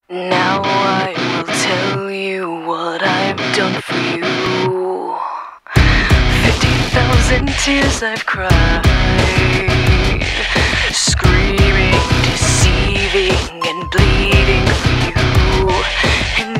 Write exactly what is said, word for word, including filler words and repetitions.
Now I will tell you what I've done for you. Fifty thousand tears I've cried, screaming, deceiving, and bleeding for you. And